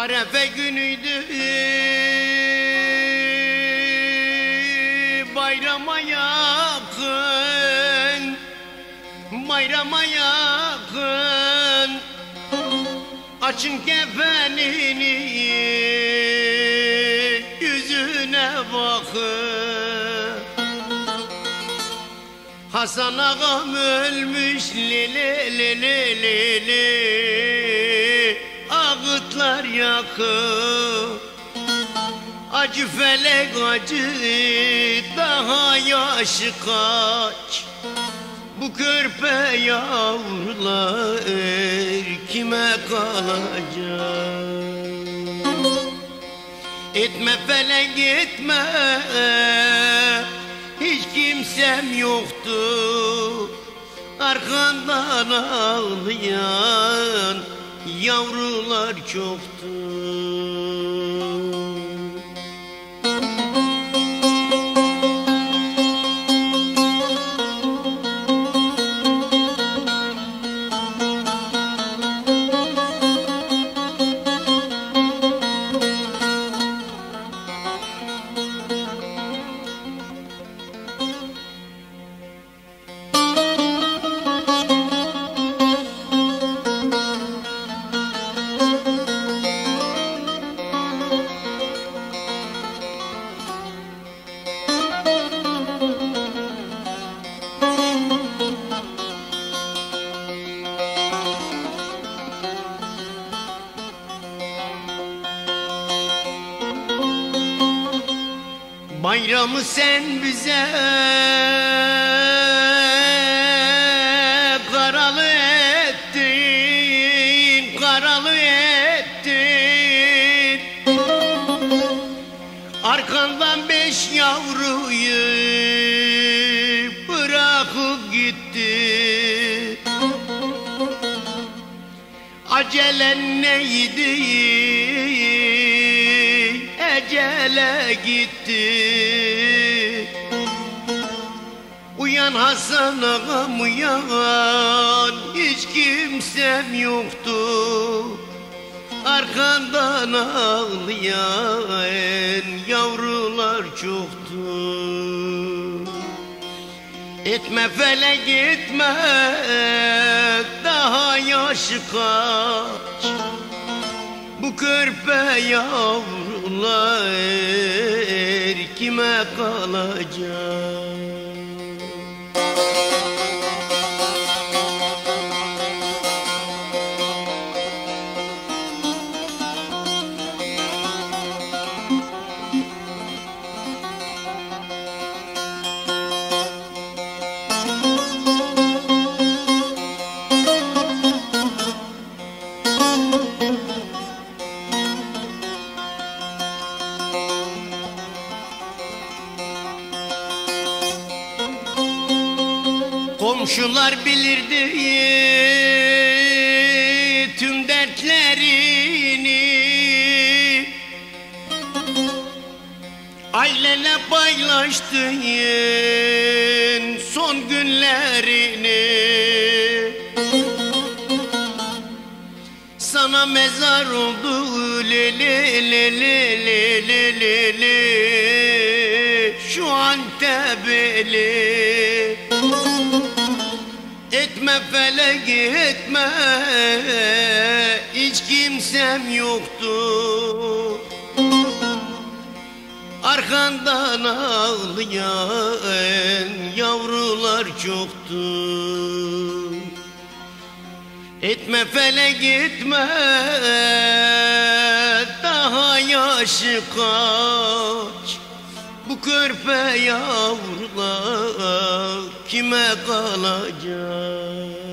Arefe günüydü, bayrama yakın, bayrama yakın. Açın kefenini, yüzüne bakın. Hasan ağam ölmüş, li li li li li. Ağıtlar yakın, acı felek acı, daha yaşı kaç. Bu körpe yavrular kime kalacak? Etme felek etme, hiç kimsem yoktu. Arkandan ağlayan yavrular çoktu. Bayramı sen bize karalı ettin, karalı ettin. Arkandan 5 yavruyu bırakıp gitti. Acelen neydi? Ecele gitti. Uyan Hasan ağam uyan, hiç kimsem yoktu. Arkandan ağlayan yavrular çoktu. Etme felek etme, daha yaşı kaç. Bu körpe yavrular kime kalacak? Komşular bilirdi tüm dertlerini, ailenle paylaştın son günlerini. Sana mezar oldu le le le le le le le le, şu Antep'li. Etme felek etme, hiç kimsem yoktu. Arkandan ağlayan yavrular çoktu. Etme felek etme, daha yaşı kaç. Bu körpe yavrular kime kalacak?